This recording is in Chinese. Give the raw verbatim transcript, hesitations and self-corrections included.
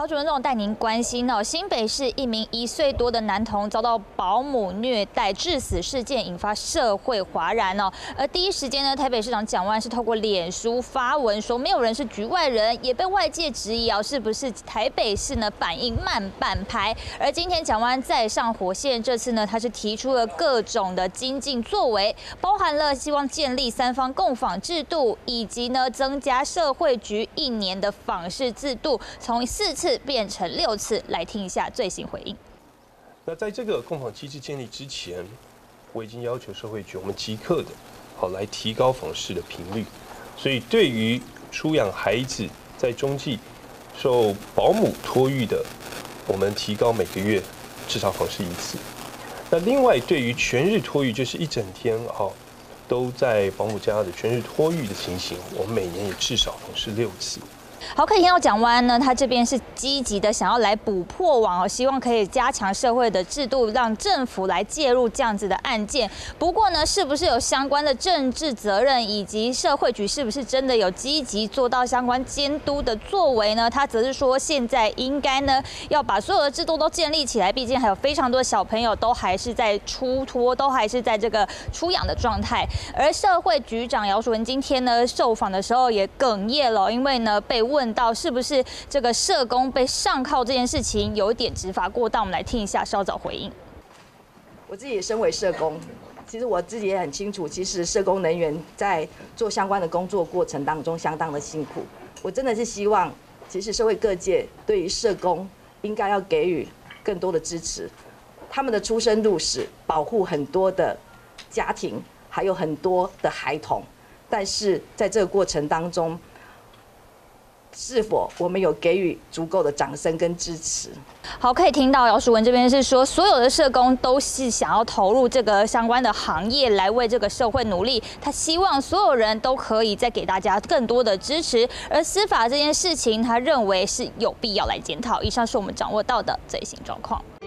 好，主任这种带您关心哦，新北市一名一岁多的男童遭到保姆虐待致死事件，引发社会哗然哦。而第一时间呢，台北市长蒋万安是透过脸书发文说，没有人是局外人，也被外界质疑啊，是不是台北市呢反应慢半拍？而今天蒋万安再上火线，这次呢，他是提出了各种的精进作为，包含了希望建立三方共访制度，以及呢增加社会局一年的访视制度，从四次变成六次，来听一下最新回应。 那在这个共访机制建立之前，我已经要求社会局我们即刻的，好来提高访视的频率。所以对于出养孩子在中继受保姆托育的，我们提高每个月至少访视一次。那另外对于全日托育，就是一整天啊都在保姆家的全日托育的情形，我们每年也至少访视六次。 好，可以听到蒋万安呢，他这边是积极的想要来补破网哦，希望可以加强社会的制度，让政府来介入这样子的案件。不过呢，是不是有相关的政治责任，以及社会局是不是真的有积极做到相关监督的作为呢？他则是说，现在应该呢要把所有的制度都建立起来，毕竟还有非常多的小朋友都还是在出托，都还是在这个出养的状态。而社会局长姚淑文今天呢受访的时候也哽咽了，因为呢被问到是不是这个社工被上铐这件事情有一点执法过当，我们来听一下稍早回应。 我自己也身为社工，其实我自己也很清楚，其实社工人员在做相关的工作过程当中相当的辛苦。我真的是希望，其实社会各界对于社工应该要给予更多的支持。他们的出生入死，保护很多的家庭，还有很多的孩童，但是在这个过程当中，是否我们有给予足够的掌声跟支持？ 好，可以听到姚淑文这边是说，所有的社工都是想要投入这个相关的行业来为这个社会努力。他希望所有人都可以再给大家更多的支持。而司法这件事情，他认为是有必要来检讨。以上是我们掌握到的最新状况。